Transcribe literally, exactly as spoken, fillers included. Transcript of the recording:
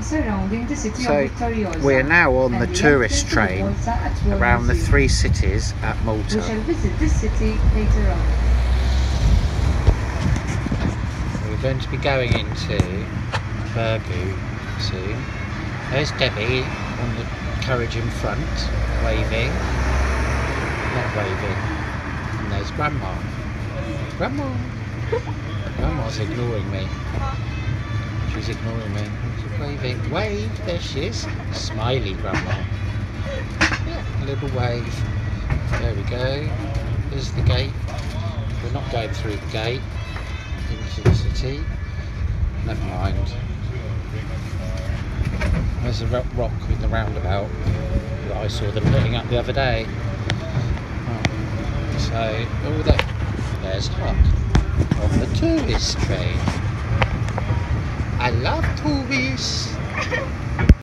surrounding the city So of Vittoriosa. we're now on the and tourist entrance to train Malta at around the Museum. three cities at We Malta. shall visit this city later on. We're going to be going into Burgu soon. There's Debbie on the carriage in front, waving. Not waving. And there's Grandma. Grandma! Grandma's ignoring me. She's ignoring me. She's waving. Wave! There she is. Smiley Grandma. Yeah, a little wave. There we go. There's the gate. We're not going through the gate into the city. Never mind. There's a rock in the roundabout that I saw them putting up the other day. Oh. So, oh, there, there's Huck on the tourist train. I love tourists.